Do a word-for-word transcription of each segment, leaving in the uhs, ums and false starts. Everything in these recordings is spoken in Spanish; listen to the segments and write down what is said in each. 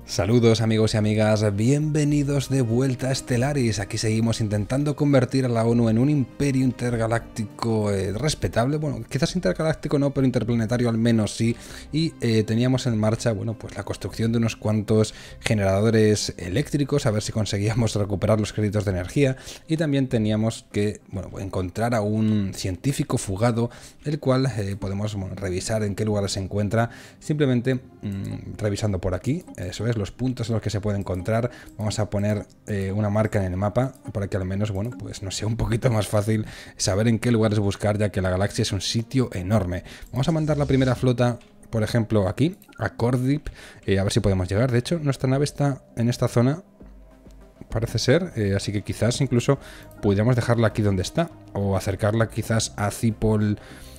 Saludos amigos y amigas, bienvenidos de vuelta a Stellaris. Aquí seguimos intentando convertir a la ONU en un imperio intergaláctico eh, respetable. Bueno, quizás intergaláctico no, pero interplanetario al menos sí. Y eh, teníamos en marcha, bueno, pues la construcción de unos cuantos generadores eléctricos, a ver si conseguíamos recuperar los créditos de energía. Y también teníamos que, bueno, encontrar a un científico fugado, el cual eh, podemos bueno, revisar en qué lugar se encuentra, simplemente mmm, revisando por aquí. Eso es, los puntos en los que se puede encontrar. Vamos a poner eh, una marca en el mapa para que al menos, bueno, pues nos sea un poquito más fácil saber en qué lugares buscar, ya que la galaxia es un sitio enorme. Vamos a mandar la primera flota, por ejemplo, aquí, a Cordip, eh, a ver si podemos llegar. De hecho, nuestra nave está en esta zona, parece ser, eh, así que quizás incluso pudiéramos dejarla aquí donde está, o acercarla quizás a Cipol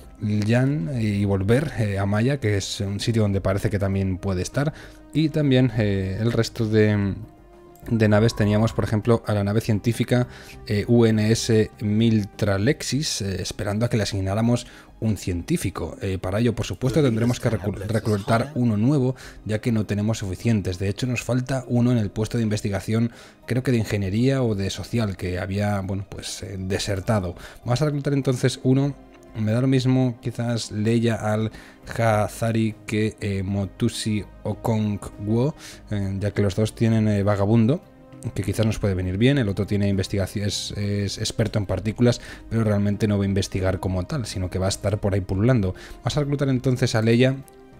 Yan y volver eh, a Maya, que es un sitio donde parece que también puede estar. Y también eh, el resto de, de naves teníamos, por ejemplo, a la nave científica eh, U N S Miltralexis, eh, esperando a que le asignáramos un científico. Eh, para ello, por supuesto, tendremos que reclutar uno nuevo, ya que no tenemos suficientes. De hecho, nos falta uno en el puesto de investigación, creo que de ingeniería o de social, que había, bueno, pues eh, desertado. Vamos a reclutar entonces uno. Me da lo mismo quizás Leia al-Hazari que eh, Motusi Okongwo, eh, ya que los dos tienen eh, vagabundo, que quizás nos puede venir bien. El otro tiene investigación, es, es experto en partículas, pero realmente no va a investigar como tal, sino que va a estar por ahí pululando. Vamos a reclutar entonces a Leia,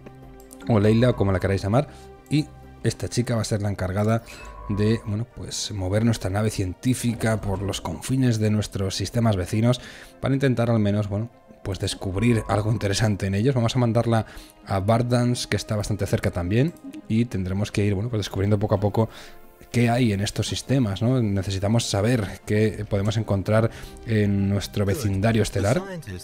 o Leila, o como la queráis llamar, y esta chica va a ser la encargada de, bueno, pues mover nuestra nave científica por los confines de nuestros sistemas vecinos para intentar al menos, bueno, pues descubrir algo interesante en ellos. Vamos a mandarla a Bardans, que está bastante cerca también, y tendremos que ir, bueno, pues descubriendo poco a poco qué hay en estos sistemas, ¿no? Necesitamos saber qué podemos encontrar en nuestro vecindario estelar.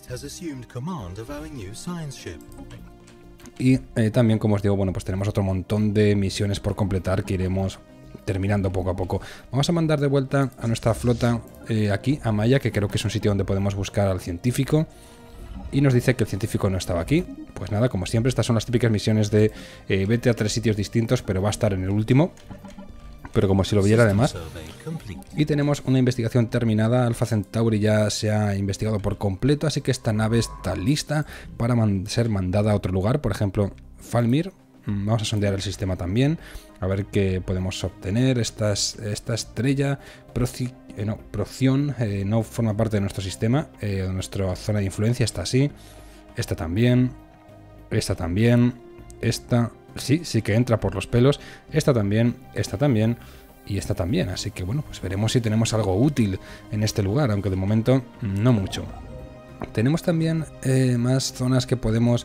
Y eh, también, como os digo, bueno, pues tenemos otro montón de misiones por completar que iremos terminando poco a poco. Vamos a mandar de vuelta a nuestra flota eh, aquí, a Maya, que creo que es un sitio donde podemos buscar al científico. Y nos dice que el científico no estaba aquí. Pues nada, como siempre, estas son las típicas misiones de eh, vete a tres sitios distintos, pero va a estar en el último. Pero como si lo viera además. Y tenemos una investigación terminada. Alpha Centauri ya se ha investigado por completo, así que esta nave está lista para man- ser mandada a otro lugar. Por ejemplo, Falmir. Vamos a sondear el sistema también, a ver qué podemos obtener. Esta, esta estrella Proci, eh, no, Procyon eh, no forma parte de nuestro sistema, eh, de nuestra zona de influencia. Está así, esta también, esta también, esta sí, sí que entra por los pelos, esta también, esta también y esta también. Así que bueno, pues veremos si tenemos algo útil en este lugar, aunque de momento no mucho. Tenemos también eh, más zonas que podemos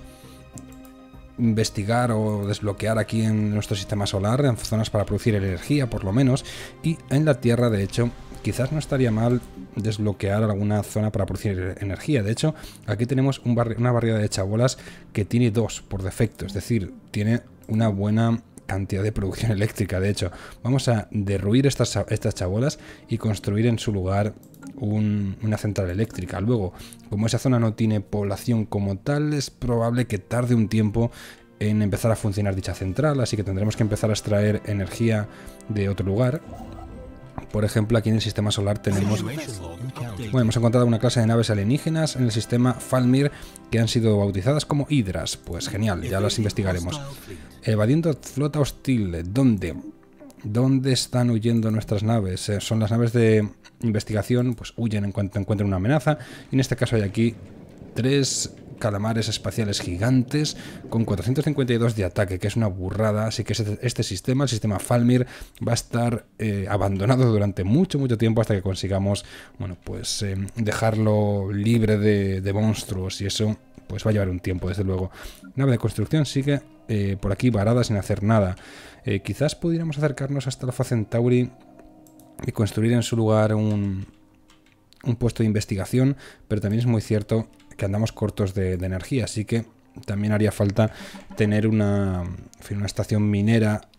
investigar o desbloquear aquí en nuestro sistema solar, en zonas para producir energía por lo menos, y en la Tierra de hecho quizás no estaría mal desbloquear alguna zona para producir energía. De hecho, aquí tenemos un bar una variedad de chabolas que tiene dos por defecto, es decir, tiene una buena cantidad de producción eléctrica. De hecho, vamos a derruir estas, estas chabolas y construir en su lugar un, una central eléctrica. Luego, como esa zona no tiene población como tal, es probable que tarde un tiempo en empezar a funcionar dicha central, así que tendremos que empezar a extraer energía de otro lugar. Por ejemplo, aquí en el sistema solar tenemos, bueno, hemos encontrado una clase de naves alienígenas en el sistema Falmir que han sido bautizadas como Hydras. Pues genial, ya las investigaremos. Evadiendo flota hostil. ¿Dónde? ¿Dónde están huyendo nuestras naves? Eh, son las naves de investigación, pues huyen en cuanto encuentran una amenaza. Y en este caso hay aquí tres calamares espaciales gigantes con cuatrocientos cincuenta y dos de ataque, que es una burrada. Así que este, este sistema, el sistema Falmir, va a estar eh, abandonado durante mucho, mucho tiempo hasta que consigamos, bueno, pues eh, dejarlo libre de, de monstruos, y eso pues va a llevar un tiempo, desde luego. Nave de construcción sigue eh, por aquí varada sin hacer nada. Eh, quizás pudiéramos acercarnos hasta Alpha Centauri y construir en su lugar un, un puesto de investigación, pero también es muy cierto que andamos cortos de, de energía, así que también haría falta tener una, en fin, una estación minera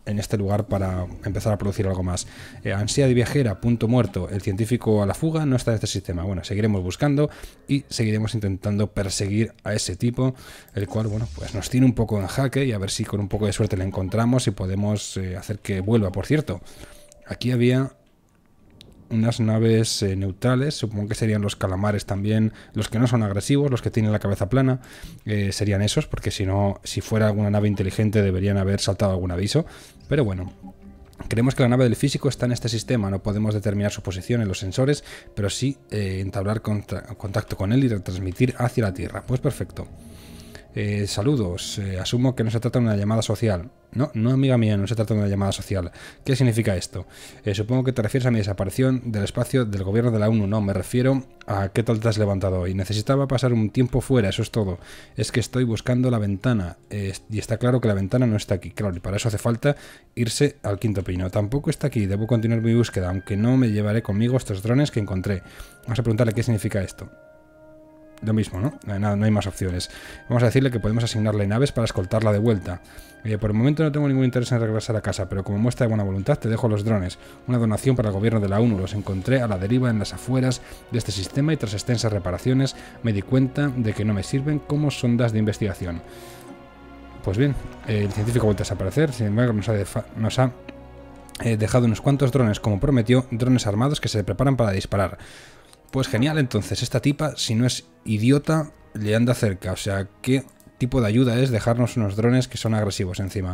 en este lugar para empezar a producir algo más. Eh, ansia de viajera, punto muerto, el científico a la fuga no está en este sistema. Bueno, seguiremos buscando y seguiremos intentando perseguir a ese tipo, el cual, bueno, pues nos tiene un poco en jaque y a ver si con un poco de suerte le encontramos y podemos eh, hacer que vuelva. Por cierto, aquí había unas naves eh, neutrales, supongo que serían los calamares también, los que no son agresivos, los que tienen la cabeza plana, eh, serían esos, porque si no, si fuera alguna nave inteligente deberían haber saltado algún aviso, pero bueno. Creemos que la nave del físico está en este sistema, no podemos determinar su posición en los sensores, pero sí eh, entablar contacto con él y retransmitir hacia la Tierra. Pues perfecto. Eh, saludos, eh, asumo que no se trata de una llamada social. No, no amiga mía, no se trata de una llamada social. ¿Qué significa esto? Eh, supongo que te refieres a mi desaparición del espacio del gobierno de la ONU. No, me refiero a qué tal te has levantado hoy. Necesitaba pasar un tiempo fuera, eso es todo. Es que estoy buscando la ventana eh, y está claro que la ventana no está aquí. Claro, y para eso hace falta irse al quinto pino. Tampoco está aquí, debo continuar mi búsqueda, aunque no me llevaré conmigo estos drones que encontré. Vamos a preguntarle qué significa esto. Lo mismo, ¿no? No, no hay más opciones. Vamos a decirle que podemos asignarle naves para escoltarla de vuelta. Eh, por el momento no tengo ningún interés en regresar a casa, pero como muestra de buena voluntad te dejo los drones. Una donación para el gobierno de la ONU. Los encontré a la deriva en las afueras de este sistema y tras extensas reparaciones me di cuenta de que no me sirven como sondas de investigación. Pues bien, eh, el científico ha vuelto a desaparecer, sin embargo nos ha, nos ha eh, dejado unos cuantos drones, como prometió, drones armados que se preparan para disparar. Pues genial, entonces esta tipa, si no es idiota, le anda cerca. O sea, ¿qué tipo de ayuda es dejarnos unos drones que son agresivos encima?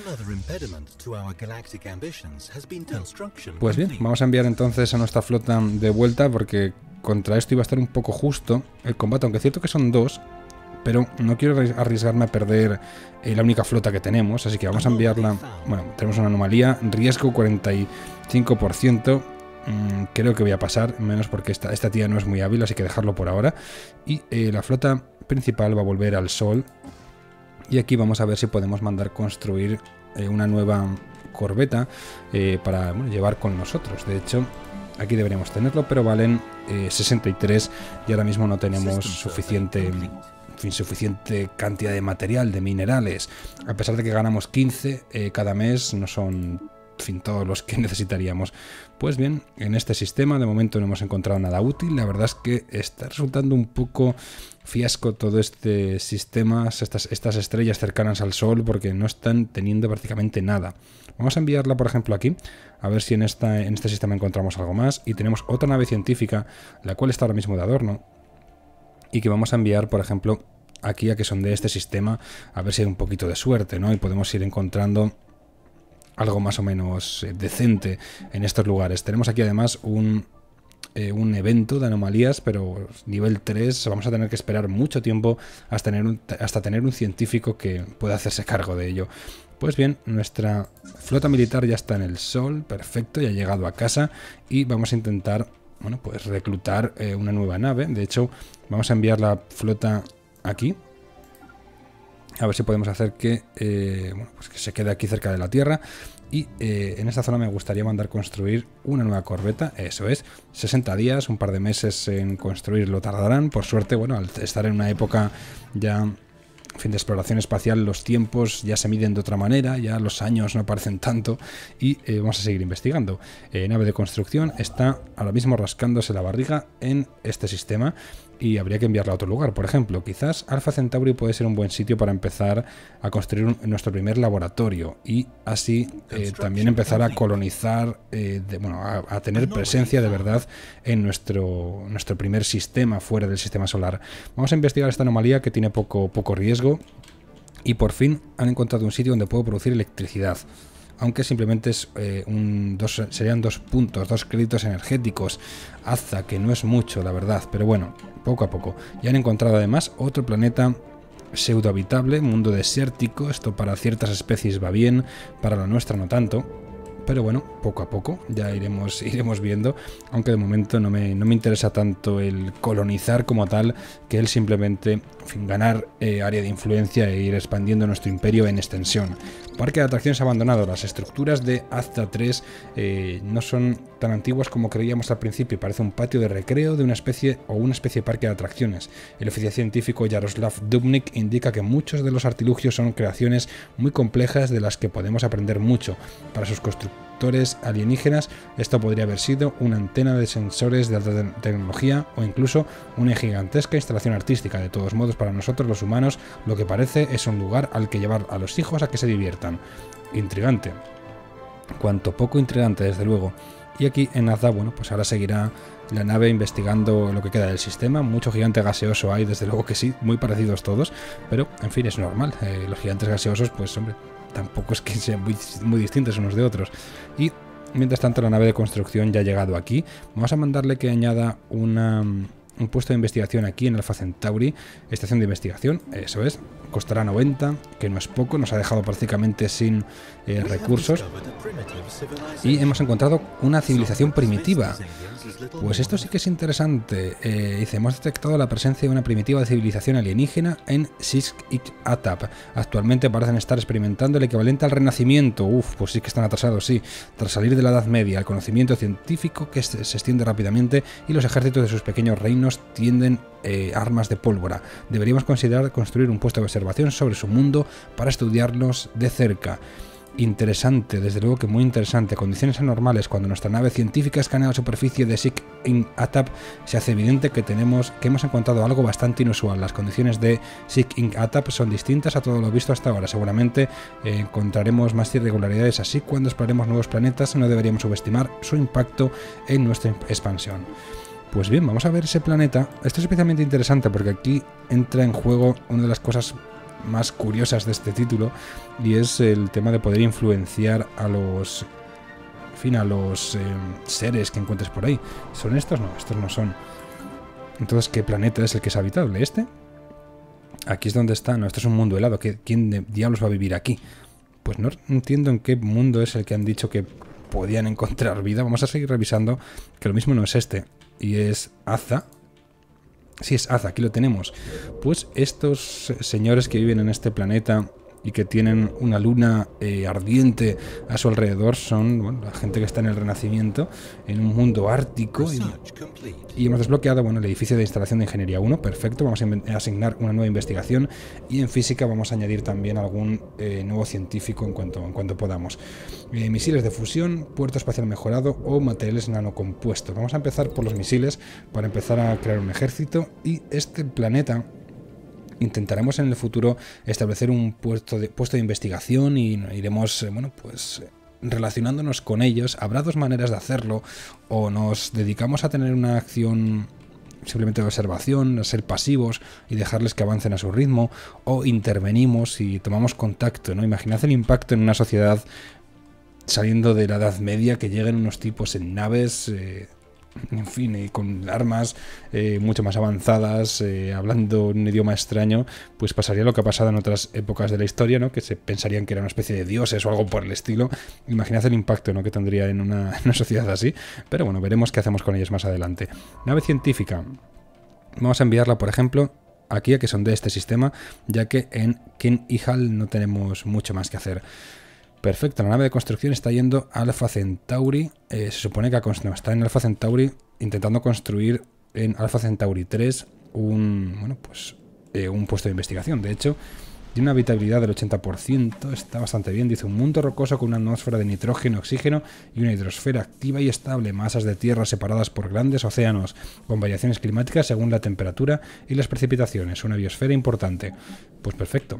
Pues bien, vamos a enviar entonces a nuestra flota de vuelta, porque contra esto iba a estar un poco justo el combate, aunque es cierto que son dos, pero no quiero arriesgarme a perder eh, la única flota que tenemos, así que vamos a enviarla. Bueno, tenemos una anomalía, riesgo cuarenta y cinco por ciento. Creo que voy a pasar, menos porque esta, esta tía no es muy hábil, así que dejarlo por ahora. Y eh, la flota principal va a volver al sol. Y aquí vamos a ver si podemos mandar construir eh, una nueva corbeta eh, para bueno, llevar con nosotros. De hecho, aquí deberíamos tenerlo, pero valen eh, sesenta y tres y ahora mismo no tenemos suficiente... En fin, suficiente cantidad de material, de minerales. A pesar de que ganamos quince eh, cada mes, no son... En fin, todos los que necesitaríamos. Pues bien, en este sistema de momento no hemos encontrado nada útil. La verdad es que está resultando un poco fiasco todo este sistema, estas, estas estrellas cercanas al Sol, porque no están teniendo prácticamente nada. Vamos a enviarla, por ejemplo, aquí, a ver si en, esta, en este sistema encontramos algo más. Y tenemos otra nave científica, la cual está ahora mismo de adorno, y que vamos a enviar, por ejemplo, aquí a que son de este sistema, a ver si hay un poquito de suerte, ¿no? Y podemos ir encontrando algo más o menos eh, decente en estos lugares. Tenemos aquí además un, eh, un evento de anomalías, pero nivel tres. Vamos a tener que esperar mucho tiempo hasta tener, un, hasta tener un científico que pueda hacerse cargo de ello. Pues bien, nuestra flota militar ya está en el sol, perfecto, ya ha llegado a casa y vamos a intentar, bueno, pues reclutar eh, una nueva nave. De hecho, vamos a enviar la flota aquí. A ver si podemos hacer que, eh, bueno, pues que se quede aquí cerca de la Tierra. Y eh, en esta zona me gustaría mandar construir una nueva corbeta. Eso es, sesenta días, un par de meses en construirlo tardarán. Por suerte, bueno, al estar en una época ya, en fin, de exploración espacial, los tiempos ya se miden de otra manera, ya los años no parecen tanto. Y eh, vamos a seguir investigando. Eh, nave de construcción está ahora mismo rascándose la barriga en este sistema. Y habría que enviarla a otro lugar. Por ejemplo, quizás Alpha Centauri puede ser un buen sitio para empezar a construir un, nuestro primer laboratorio y así eh, también empezar a colonizar, eh, de, bueno, a, a tener presencia de verdad en nuestro, nuestro primer sistema fuera del sistema solar. Vamos a investigar esta anomalía que tiene poco, poco riesgo y por fin han encontrado un sitio donde puedo producir electricidad. Aunque simplemente es, eh, un, dos, serían dos puntos, dos créditos energéticos. Haza, que no es mucho, la verdad, pero bueno, poco a poco. Ya han encontrado además otro planeta pseudohabitable, mundo desértico. Esto para ciertas especies va bien, para la nuestra no tanto. pero bueno, poco a poco ya iremos, iremos viendo, aunque de momento no me, no me interesa tanto el colonizar como tal, que el simplemente, en fin, ganar eh, área de influencia e ir expandiendo nuestro imperio en extensión. Parque de atracciones abandonado. Las estructuras de Azta tres eh, no son tan antiguas como creíamos al principio. Parece un patio de recreo de una especie o una especie de parque de atracciones. El oficial científico Jaroslav Dubnik indica que muchos de los artilugios son creaciones muy complejas de las que podemos aprender mucho. Para sus constructores alienígenas, esto podría haber sido una antena de sensores de alta te tecnología o incluso una gigantesca instalación artística. De todos modos, para nosotros los humanos, lo que parece es un lugar al que llevar a los hijos a que se diviertan. Intrigante. Cuanto poco intrigante, desde luego. Y aquí en Azta, bueno, pues ahora seguirá la nave investigando lo que queda del sistema. Mucho gigante gaseoso hay, desde luego que sí, muy parecidos todos, pero en fin, es normal. Eh, los gigantes gaseosos, pues hombre, tampoco es que sean muy, muy distintos unos de otros. Y mientras tanto, la nave de construcción ya ha llegado aquí. Vamos a mandarle que añada una, un puesto de investigación aquí en Alpha Centauri, estación de investigación, eso es. Costará noventa, que no es poco, nos ha dejado prácticamente sin eh, recursos. Y hemos encontrado una civilización primitiva. Pues esto sí que es interesante. Eh, dice, hemos detectado la presencia de una primitiva civilización alienígena en Sisk-ik-Atap. Actualmente parecen estar experimentando el equivalente al Renacimiento. Uf, pues sí que están atrasados, sí. Tras salir de la Edad Media, el conocimiento científico que se, se extiende rápidamente y los ejércitos de sus pequeños reinos tienden eh, armas de pólvora. Deberíamos considerar construir un puesto de observación sobre su mundo para estudiarlos de cerca. Interesante, desde luego que muy interesante. Condiciones anormales. Cuando nuestra nave científica escanea la superficie de Sisk-in-Atap, se hace evidente que tenemos que hemos encontrado algo bastante inusual. Las condiciones de Sisk-in-Atap son distintas a todo lo visto hasta ahora. Seguramente eh, encontraremos más irregularidades, así cuando exploremos nuevos planetas no deberíamos subestimar su impacto en nuestra expansión. Pues bien, vamos a ver ese planeta. Esto es especialmente interesante porque aquí entra en juego una de las cosas más curiosas de este título, y es el tema de poder influenciar a los, en fin, a los eh, seres que encuentres por ahí. ¿Son estos? No, estos no son. Entonces, ¿qué planeta es el que es habitable? ¿Este? Aquí es donde está. No, esto es un mundo helado. ¿Quién de diablos va a vivir aquí? Pues no entiendo en qué mundo es el que han dicho que podían encontrar vida. Vamos a seguir revisando, que lo mismo no es este, y es Azta. Sí, es Azta, aquí lo tenemos. Pues estos señores que viven en este planeta y que tienen una luna eh, ardiente a su alrededor son, bueno, la gente que está en el Renacimiento, en un mundo ártico. Y, y hemos desbloqueado, bueno, el edificio de instalación de ingeniería uno, perfecto. Vamos a asignar una nueva investigación, y en física vamos a añadir también algún eh, nuevo científico en cuanto, en cuanto podamos. Eh, misiles de fusión, puerto espacial mejorado o materiales nanocompuestos. Vamos a empezar por los misiles para empezar a crear un ejército, y este planeta intentaremos en el futuro establecer un puesto de, puesto de investigación y iremos, bueno, pues relacionándonos con ellos. Habrá dos maneras de hacerlo: o nos dedicamos a tener una acción simplemente de observación, a ser pasivos y dejarles que avancen a su ritmo, o intervenimos y tomamos contacto, ¿no? Imaginad el impacto en una sociedad saliendo de la Edad Media, que lleguen unos tipos en naves, eh, en fin, eh, con armas eh, mucho más avanzadas, eh, hablando un idioma extraño. Pues pasaría lo que ha pasado en otras épocas de la historia, ¿no? Que se pensarían que era una especie de dioses o algo por el estilo. Imaginad el impacto, ¿no?, que tendría en una, en una sociedad así. Pero bueno, veremos qué hacemos con ellos más adelante. Nave científica. Vamos a enviarla, por ejemplo, aquí a que sondee este sistema, ya que en Kin Ihal no tenemos mucho más que hacer. Perfecto, la nave de construcción está yendo a Alpha Centauri. Eh, se supone que no, está en Alpha Centauri intentando construir en Alpha Centauri tres un, bueno, pues, eh, un puesto de investigación. De hecho, tiene una habitabilidad del ochenta por ciento, está bastante bien. Dice, un mundo rocoso con una atmósfera de nitrógeno, oxígeno y una hidrosfera activa y estable. Masas de tierra separadas por grandes océanos, con variaciones climáticas según la temperatura y las precipitaciones. Una biosfera importante. Pues perfecto.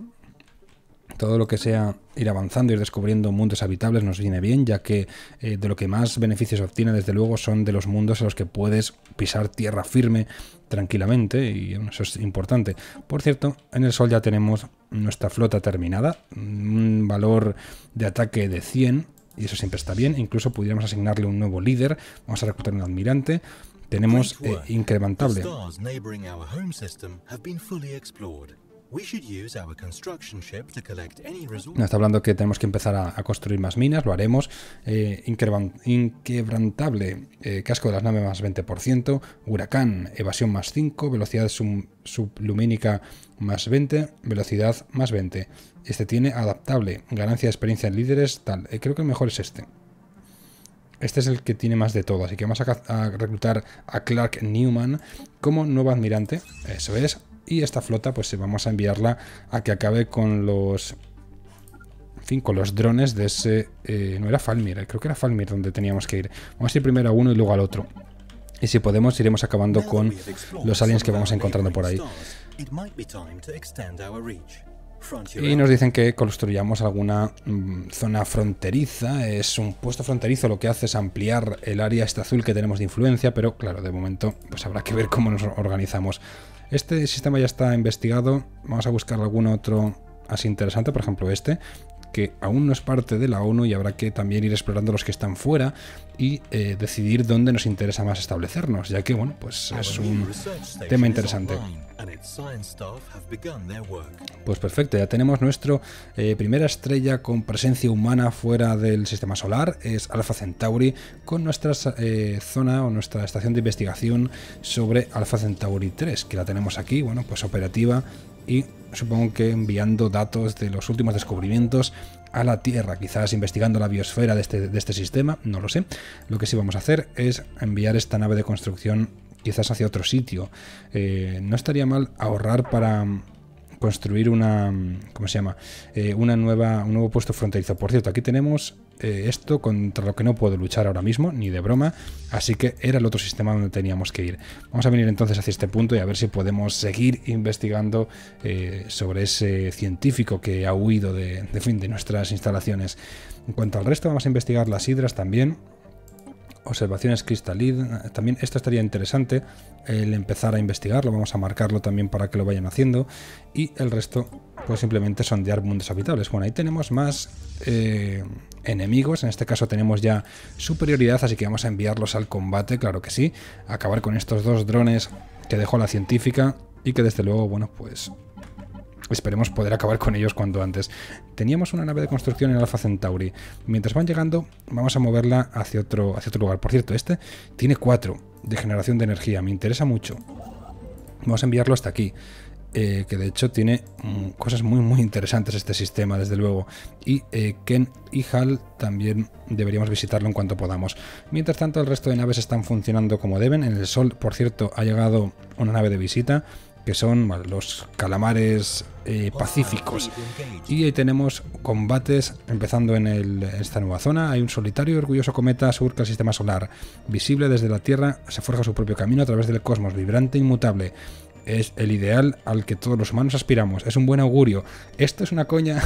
Todo lo que sea ir avanzando, ir descubriendo mundos habitables nos viene bien, ya que eh, de lo que más beneficios obtiene, desde luego, son de los mundos en los que puedes pisar tierra firme tranquilamente, y bueno, eso es importante. Por cierto, en el Sol ya tenemos nuestra flota terminada, un valor de ataque de cien, y eso siempre está bien. Incluso pudiéramos asignarle un nuevo líder. Vamos a reclutar un almirante. Tenemos eh, incrementable. Nos está hablando que tenemos que empezar a, a construir más minas, lo haremos. Eh, inquebrantable, eh, casco de las naves más veinte por ciento, huracán, evasión más cinco, velocidad sub, sublumínica más veinte, velocidad más veinte. Este tiene adaptable, ganancia de experiencia en líderes, tal. Eh, creo que el mejor es este. Este es el que tiene más de todo, así que vamos a, a reclutar a Clark Newman como nuevo admirante, eso es. Y esta flota, pues vamos a enviarla a que acabe con los... En fin, con los drones de ese... Eh, no era Falmir, creo que era Falmir donde teníamos que ir. Vamos a ir primero a uno y luego al otro. Y si podemos, iremos acabando con los aliens que vamos encontrando por ahí. Y nos dicen que construyamos alguna mmm, zona fronteriza. Es un puesto fronterizo, lo que hace es ampliar el área esta azul que tenemos de influencia, pero claro, de momento pues habrá que ver cómo nos organizamos. Este sistema ya está investigado. Vamos a buscar algún otro así interesante, por ejemplo este, que aún no es parte de la ONU y habrá que también ir explorando los que están fuera y eh, decidir dónde nos interesa más establecernos, ya que, bueno, pues es un tema interesante. Pues perfecto, ya tenemos nuestra eh, primera estrella con presencia humana fuera del sistema solar, es Alpha Centauri, con nuestra eh, zona o nuestra estación de investigación sobre Alpha Centauri tres, que la tenemos aquí, bueno, pues operativa y supongo que enviando datos de los últimos descubrimientos a la Tierra, quizás investigando la biosfera de este, de este sistema, no lo sé. Lo que sí vamos a hacer es enviar esta nave de construcción quizás hacia otro sitio. Eh, no estaría mal ahorrar para construir una, ¿cómo se llama? Eh, una nueva, un nuevo puesto fronterizo. Por cierto, aquí tenemos eh, esto contra lo que no puedo luchar ahora mismo, ni de broma, así que era el otro sistema donde teníamos que ir. Vamos a venir entonces hacia este punto y a ver si podemos seguir investigando eh, sobre ese científico que ha huido de, de, fin, de nuestras instalaciones. En cuanto al resto, vamos a investigar las hidras también. Observaciones cristalinas, también esto estaría interesante el empezar a investigarlo, vamos a marcarlo también para que lo vayan haciendo y el resto pues simplemente sondear mundos habitables. Bueno, ahí tenemos más eh, enemigos, en este caso tenemos ya superioridad, así que vamos a enviarlos al combate, claro que sí, acabar con estos dos drones que dejó la científica y que desde luego, bueno, pues esperemos poder acabar con ellos cuanto antes. Teníamos una nave de construcción en Alpha Centauri. Mientras van llegando, vamos a moverla hacia otro, hacia otro lugar. Por cierto, este tiene cuatro de generación de energía. Me interesa mucho. Vamos a enviarlo hasta aquí. Eh, que de hecho tiene mm, cosas muy muy interesantes este sistema, desde luego. Y eh, Ken y Hal también deberíamos visitarlo en cuanto podamos. Mientras tanto, el resto de naves están funcionando como deben. En el Sol, por cierto, ha llegado una nave de visita, que son bueno, los calamares eh, pacíficos. Y ahí tenemos combates empezando en, el, en esta nueva zona. Hay un solitario y orgulloso cometa surca el sistema solar. Visible desde la Tierra, se forja su propio camino a través del cosmos, vibrante e inmutable. Es el ideal al que todos los humanos aspiramos. Es un buen augurio. Esto es una coña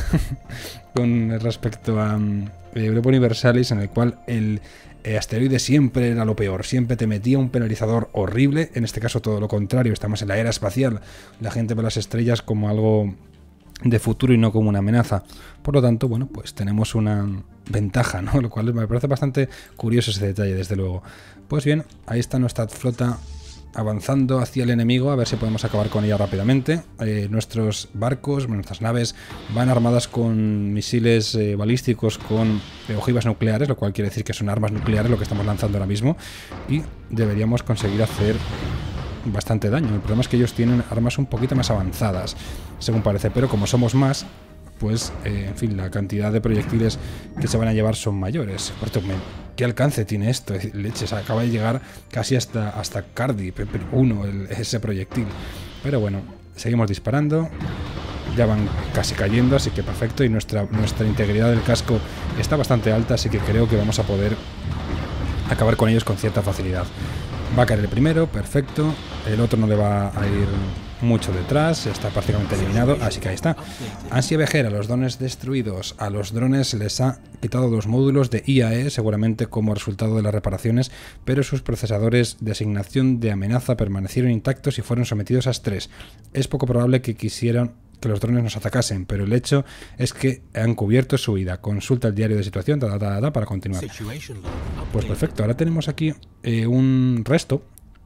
con respecto a um, Europa Universalis, en el cual el Eh, asteroide siempre era lo peor, siempre te metía un penalizador horrible. En este caso todo lo contrario, estamos en la era espacial, la gente ve las estrellas como algo de futuro y no como una amenaza. Por lo tanto, bueno, pues tenemos una ventaja, ¿no? Lo cual me parece bastante curioso ese detalle, desde luego. Pues bien, ahí está nuestra flota avanzando hacia el enemigo, a ver si podemos acabar con ella rápidamente. Eh, nuestros barcos, nuestras naves van armadas con misiles eh, balísticos con eh, ojivas nucleares, lo cual quiere decir que son armas nucleares lo que estamos lanzando ahora mismo, y deberíamos conseguir hacer bastante daño. El problema es que ellos tienen armas un poquito más avanzadas, según parece, pero como somos más, pues, eh, en fin, la cantidad de proyectiles que se van a llevar son mayores. Por cierto, ¿qué alcance tiene esto? Leches, acaba de llegar casi hasta, hasta Cardi uno, el, ese proyectil. Pero bueno, seguimos disparando. Ya van casi cayendo, así que perfecto. Y nuestra, nuestra integridad del casco está bastante alta, así que creo que vamos a poder acabar con ellos con cierta facilidad. Va a caer el primero, perfecto. El otro no le va a ir mucho detrás, está prácticamente eliminado, así que ahí está. Ansia viajera, los drones destruidos. A los drones les ha quitado los módulos de I A E, seguramente como resultado de las reparaciones, pero sus procesadores de asignación de amenaza permanecieron intactos y fueron sometidos a estrés. Es poco probable que quisieran que los drones nos atacasen, pero el hecho es que han cubierto su huida. Consulta el diario de situación ta, ta, ta, ta, para continuar. Pues perfecto, ahora tenemos aquí eh, un resto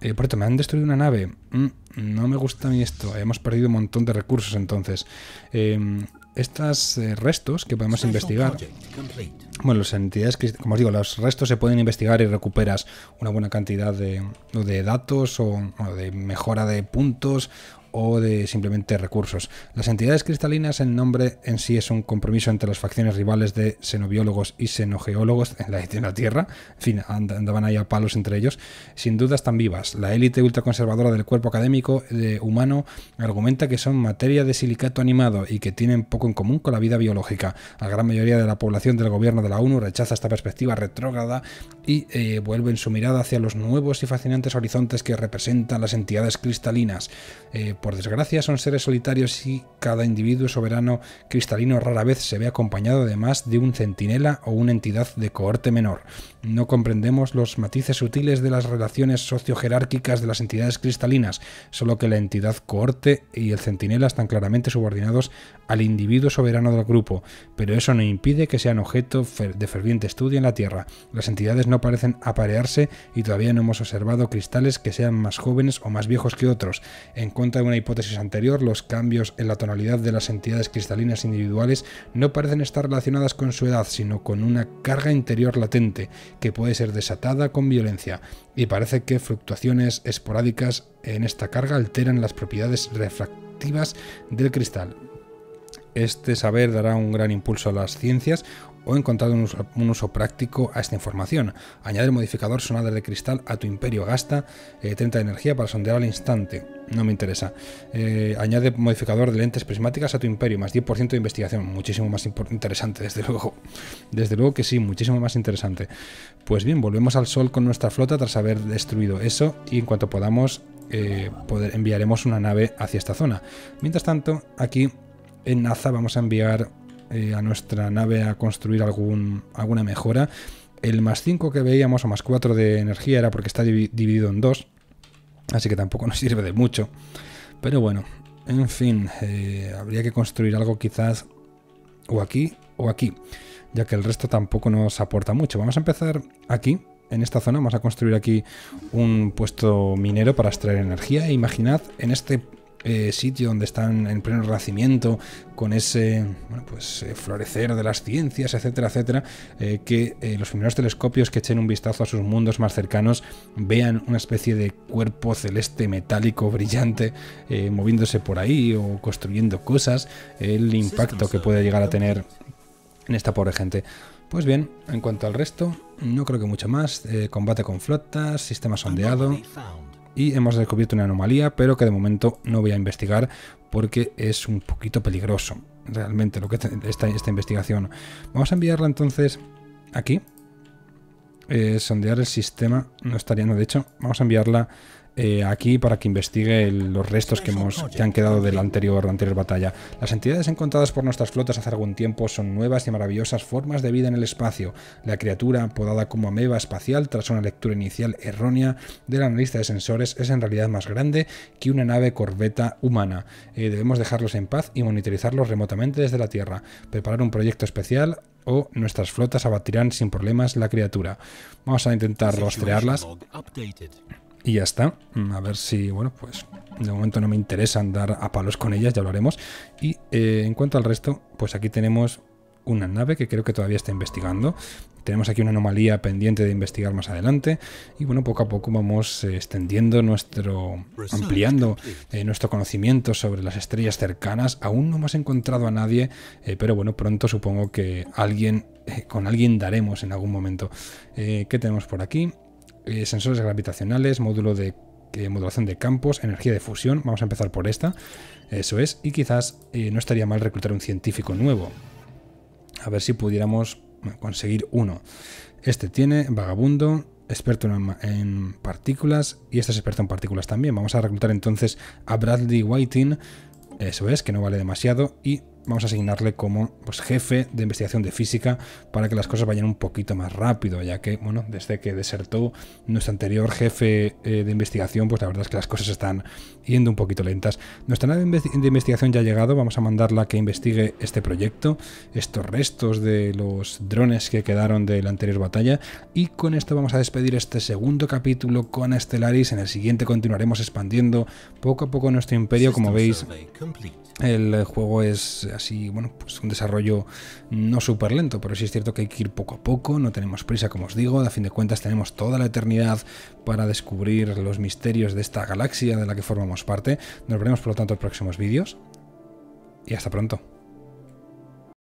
Eh, por cierto, me han destruido una nave. Mm, no me gusta a mí esto. Hemos perdido un montón de recursos entonces. Eh, estos eh, restos que podemos investigar... Bueno, las entidades que, como os digo, los restos se pueden investigar y recuperas una buena cantidad de, de datos o, o de mejora de puntos o de simplemente recursos. Las entidades cristalinas, el nombre en sí es un compromiso entre las facciones rivales de xenobiólogos y xenogeólogos en la, en la Tierra. En fin, andaban ahí a palos entre ellos. Sin duda están vivas. La élite ultraconservadora del cuerpo académico de humano argumenta que son materia de silicato animado y que tienen poco en común con la vida biológica. La gran mayoría de la población del gobierno de la ONU rechaza esta perspectiva retrógrada y eh, vuelven su mirada hacia los nuevos y fascinantes horizontes que representan las entidades cristalinas. Eh, Por desgracia, son seres solitarios y cada individuo soberano cristalino rara vez se ve acompañado de más de un centinela o una entidad de cohorte menor. No comprendemos los matices sutiles de las relaciones sociojerárquicas de las entidades cristalinas, solo que la entidad cohorte y el centinela están claramente subordinados al individuo soberano del grupo, pero eso no impide que sean objeto de ferviente estudio en la Tierra. Las entidades no parecen aparearse y todavía no hemos observado cristales que sean más jóvenes o más viejos que otros. En contra de una hipótesis anterior, los cambios en la tonalidad de las entidades cristalinas individuales no parecen estar relacionadas con su edad, sino con una carga interior latente, que puede ser desatada con violencia, y parece que fluctuaciones esporádicas en esta carga alteran las propiedades refractivas del cristal. Este saber dará un gran impulso a las ciencias o encontrado un uso, un uso práctico a esta información. Añade el modificador sonadas de cristal a tu imperio. Gasta eh, treinta de energía para sondear al instante. No me interesa. Eh, añade modificador de lentes prismáticas a tu imperio. Más diez por ciento de investigación. Muchísimo más interesante, desde luego. Desde luego que sí, muchísimo más interesante. Pues bien, volvemos al Sol con nuestra flota tras haber destruido eso. Y en cuanto podamos, eh, poder, enviaremos una nave hacia esta zona. Mientras tanto, aquí en NASA vamos a enviar eh, a nuestra nave a construir algún, alguna mejora. El más cinco que veíamos, o más cuatro de energía, era porque está dividido en dos, así que tampoco nos sirve de mucho. Pero bueno, en fin, eh, habría que construir algo quizás o aquí o aquí, ya que el resto tampoco nos aporta mucho. Vamos a empezar aquí, en esta zona. Vamos a construir aquí un puesto minero para extraer energía. E imaginad en este Eh, sitio donde están en pleno renacimiento, con ese bueno, pues, eh, florecer de las ciencias, etcétera, etcétera, eh, que eh, los primeros telescopios que echen un vistazo a sus mundos más cercanos vean una especie de cuerpo celeste metálico brillante eh, moviéndose por ahí o construyendo cosas, el impacto que puede llegar a tener en esta pobre gente. Pues bien, en cuanto al resto, no creo que mucho más. Eh, combate con flotas, sistema sondeado. Y hemos descubierto una anomalía, pero que de momento no voy a investigar porque es un poquito peligroso, realmente, lo que esta, esta investigación. Vamos a enviarla entonces aquí. Eh, sondear el sistema, no estaría, no, de hecho, vamos a enviarla eh, aquí para que investigue el, los restos que, hemos, que han quedado de la anterior, anterior batalla. Las entidades encontradas por nuestras flotas hace algún tiempo son nuevas y maravillosas formas de vida en el espacio. La criatura, apodada como ameba espacial tras una lectura inicial errónea del analista de sensores, es en realidad más grande que una nave corbeta humana. Eh, debemos dejarlos en paz y monitorizarlos remotamente desde la Tierra. Preparar un proyecto especial o nuestras flotas abatirán sin problemas la criatura. Vamos a intentar rastrearlas. Y ya está. A ver si, bueno, pues de momento no me interesa andar a palos con ellas, ya lo haremos. Y eh, en cuanto al resto, pues aquí tenemos una nave que creo que todavía está investigando. Tenemos aquí una anomalía pendiente de investigar más adelante. Y bueno, poco a poco vamos eh, extendiendo nuestro, ampliando eh, nuestro conocimiento sobre las estrellas cercanas. Aún no hemos encontrado a nadie, eh, pero bueno, pronto supongo que alguien, eh, con alguien daremos en algún momento. Eh, ¿Qué tenemos por aquí? Eh, sensores gravitacionales, módulo de eh, modulación de campos, energía de fusión. Vamos a empezar por esta, eso es, y quizás eh, no estaría mal reclutar un científico nuevo, a ver si pudiéramos bueno, conseguir uno. Este tiene vagabundo, experto en, en partículas, y este es experto en partículas también. Vamos a reclutar entonces a Bradley Whiting, eso es, que no vale demasiado, y vamos a asignarle como pues, jefe de investigación de física para que las cosas vayan un poquito más rápido, ya que, bueno, desde que desertó nuestro anterior jefe eh, de investigación, pues la verdad es que las cosas están yendo un poquito lentas. Nuestra nave de investigación ya ha llegado, vamos a mandarla a que investigue este proyecto, estos restos de los drones que quedaron de la anterior batalla, y con esto vamos a despedir este segundo capítulo con Stellaris. En el siguiente continuaremos expandiendo poco a poco nuestro imperio. Como veis, el juego es así, bueno, pues un desarrollo no súper lento, pero sí es cierto que hay que ir poco a poco, no tenemos prisa, como os digo, a fin de cuentas tenemos toda la eternidad para descubrir los misterios de esta galaxia de la que formamos parte. Nos veremos por lo tanto en próximos vídeos y hasta pronto.